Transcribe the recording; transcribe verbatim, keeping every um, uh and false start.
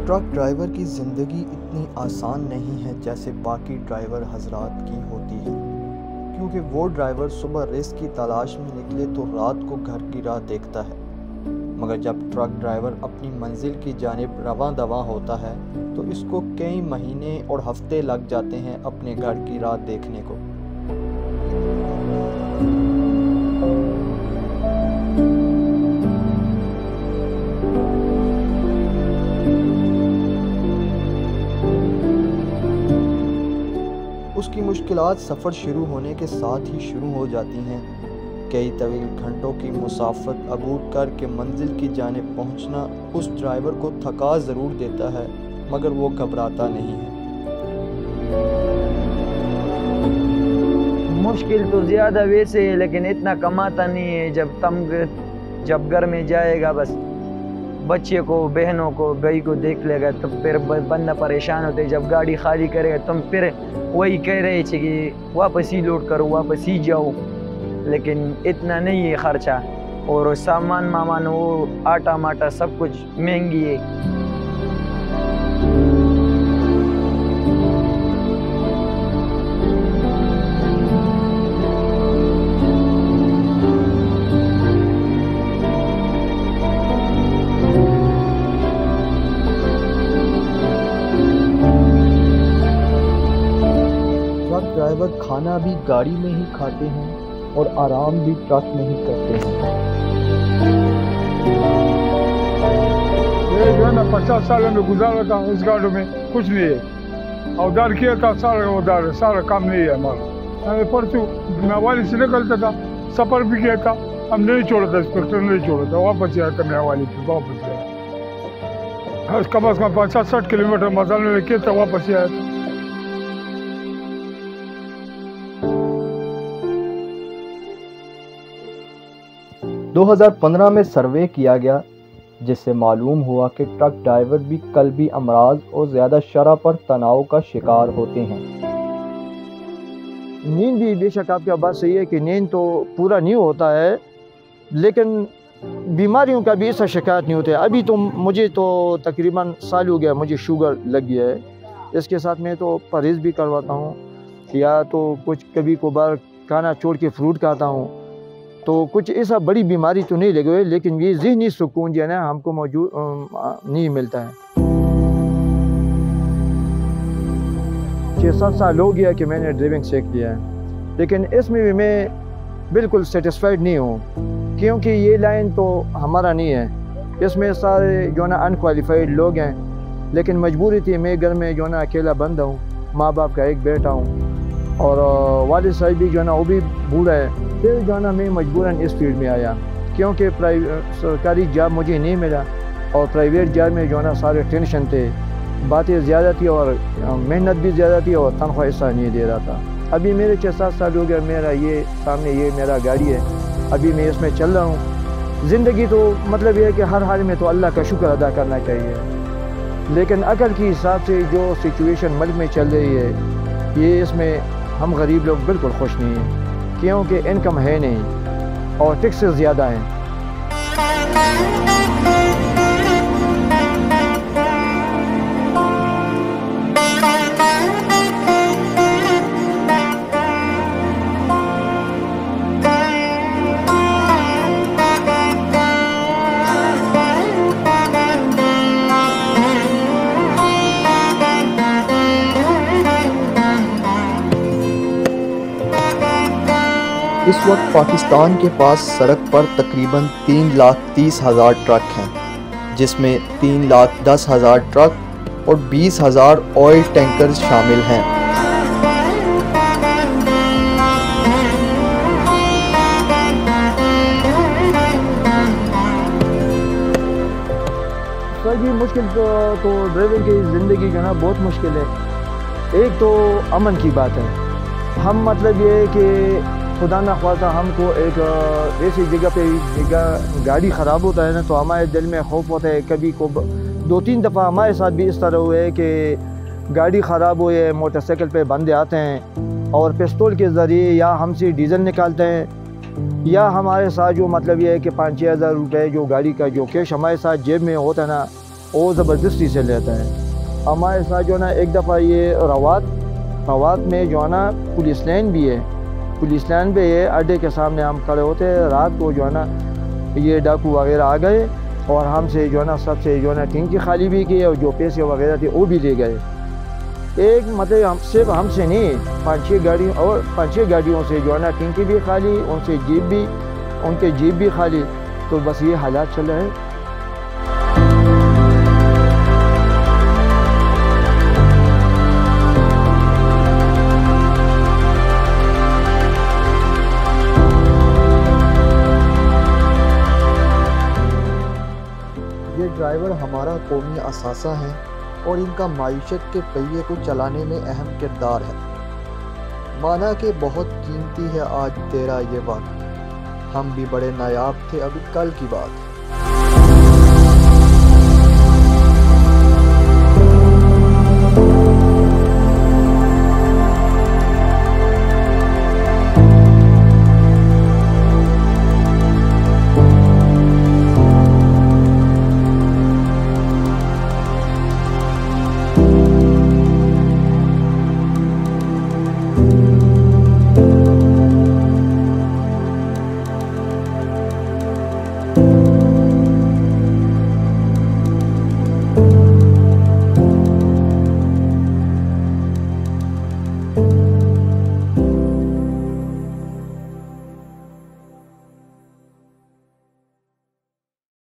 Truck driver کی زندگی اتنی آسان نہیں ہے جیسے باقی ڈرائیور حضرات کی ہوتی ہے، کیونکہ وہ ڈرائیور صبح رزق کی تلاش میں نکلے تو رات کو گھر کی راہ دیکھتا ہے، مگر جب ٹرک ڈرائیور اپنی منزل کی جانب رواں دواں ہوتا ہے تو اس کو کئی مہینے اور ہفتے لگ جاتے ہیں اپنے گھر کی راہ دیکھنے کو۔ اس کی مشکلات سفر شروع ہونے کے ساتھ ہی شروع ہو جاتی ہیں۔ کئی طویل گھنٹوں کی مسافت عبور کر کے منزل کی جانب پہنچنا اس ڈرائیور کو تھکا ضرور دیتا ہے، مگر وہ گھبراتا نہیں ہے۔ مشکل تو زیادہ ویسے ہے، لیکن اتنا کماتا نہیں ہے۔ جب تم جب گھر میں جائے گا، بس بچے کو، بہنوں کو، گئی کو دیکھ لے گا تو پھر بندہ پریشان ہوتے۔ جب گاڑی خالی کرے گا تم پھر وہی کہہ رہے تھے کہ واپس ہی لوڈ کرو، واپس ہی جاؤ، لیکن اتنا نہیں ہے خرچہ، اور سامان مامان وہ آٹا ماٹا سب کچھ مہنگی ہے۔ ٹرک ڈرائیور کھانا بھی گاڑی میں ہی کھاتے ہیں اور آرام بھی ٹرک میں ہی کرتے ہیں۔ یہ جو ہے نا پچاس سالوں میں گزارا تھا اس گاڑی میں، کچھ نہیں ہے، اور دار کیا تھا سارا، ادھر سارا کام نہیں ہے ہمارا۔ پرسوں میاوالی سے نکلتا تھا، سفر بھی کیا تھا، ہم نہیں چھوڑا تھا، انسپیکٹر نہیں چھوڑا تھا، واپس آیا تھا میاوالی پہ، واپس آیا کم از کم پچاس ساٹھ کلو میٹر مزال میں کیا تھا، واپس آیا تھا۔ دو ہزار پندرہ میں سروے کیا گیا جس سے معلوم ہوا کہ ٹرک ڈرائیور بھی قلبی امراض اور زیادہ شرح پر تناؤ کا شکار ہوتے ہیں۔ نیند بھی بے شک آپ کا بات صحیح ہے کہ نیند تو پورا نہیں ہوتا ہے، لیکن بیماریوں کا بھی ایسا شکایت نہیں ہوتا ہے۔ ابھی تو مجھے تو تقریباً سال ہو گیا، مجھے شوگر لگ گیا ہے، اس کے ساتھ میں تو پرہیز بھی کرواتا ہوں، یا تو کچھ کبھی کبھار کھانا چھوڑ کے فروٹ کھاتا ہوں، تو کچھ ایسا بڑی بیماری تو نہیں لگی ہوئی، لیکن یہ ذہنی سکون جو ہے نا ہم کو موجود نہیں ملتا ہے۔ چھ سات سال ہو گیا کہ میں نے ڈرائیونگ سیکھ لیا ہے، لیکن اس میں بھی میں بالکل سیٹسفائیڈ نہیں ہوں، کیونکہ یہ لائن تو ہمارا نہیں ہے، اس میں سارے جو ہے نا انکوالیفائڈ لوگ ہیں، لیکن مجبوری تھی، میں گھر میں جو ہے نا اکیلا بندہ ہوں، ماں باپ کا ایک بیٹا ہوں، اور والد صاحب بھی جو ہے نا وہ بھی بوڑھا ہے۔ پھر جو ہے نا میں مجبوراً اس فیلڈ میں آیا، کیونکہ سرکاری جاب مجھے نہیں ملا، اور پرائیویٹ جاب میں جو ہے نا سارے ٹینشن تھے، باتیں زیادہ تھی اور محنت بھی زیادہ تھی، اور تنخواہ ایسا نہیں دے رہا تھا۔ ابھی میرے چھ سات سال ہو گیا، میرا یہ سامنے یہ میرا گاڑی ہے، ابھی میں اس میں چل رہا ہوں۔ زندگی تو مطلب یہ ہے کہ ہر حال میں تو اللہ کا شکر ادا کرنا چاہیے، لیکن عقل کے حساب سے جو سچویشن ملک میں چل رہی ہے، یہ اس میں ہم غریب لوگ بالکل خوش نہیں ہیں، کیونکہ انکم ہے نہیں اور ٹیکسز زیادہ ہیں۔ اس وقت پاکستان کے پاس سڑک پر تقریباً تین لاکھ تیس ہزار ٹرک ہیں، جس میں تین لاکھ دس ہزار ٹرک اور بیس ہزار آئل ٹینکرز شامل ہیں۔ سر جی مشکل تو تو ڈرائیور کی زندگی جو ہے نا بہت مشکل ہے۔ ایک تو امن کی بات ہے، ہم مطلب یہ ہے کہ خدا نہ خواستہ ہم کو ایک ایسی جگہ پہ گاڑی خراب ہوتا ہے نا تو ہمارے دل میں خوف ہوتا ہے۔ کبھی کو دو تین دفعہ ہمارے ساتھ بھی اس طرح ہوئے ہے کہ گاڑی خراب ہوئی ہے، موٹر سائیکل پہ بندے آتے ہیں اور پستول کے ذریعے یا ہم سے ڈیزل نکالتے ہیں، یا ہمارے ساتھ جو مطلب یہ ہے کہ پانچ چھ ہزار روپے جو گاڑی کا جو کیش ہمارے ساتھ جیب میں ہوتا ہے نا، वो ज़बरदस्ती से लेता है। हमारे साथ जो है ना एक दफ़ा ये रवात रवात में जो है ना पुलिस लाइन भी है, पुलिस लाइन पे ये अड्डे के सामने हम खड़े होते हैं, रात को जो है ना ये डाकू वगैरह आ गए और हमसे जो है ना सबसे जो है ना टिंकी खाली भी की और जो पैसे वगैरह थे वो भी ले गए। एक मतलब हम सिर्फ हमसे नहीं, पाँच छः गाड़ियों और पाँच छः गाड़ियों से जो है ना टिंकी भी खाली, उनसे जीप भी उनके जीप भी खाली। तो बस ये हालात चल रहे हैं। ये ड्राइवर हमारा कौमी असासा है और इनका मायशत के पहिए को चलाने में अहम किरदार है। माना कि बहुत कीमती है आज तेरा ये वक्त, हम भी बड़े नायाब थे अभी कल की बात है।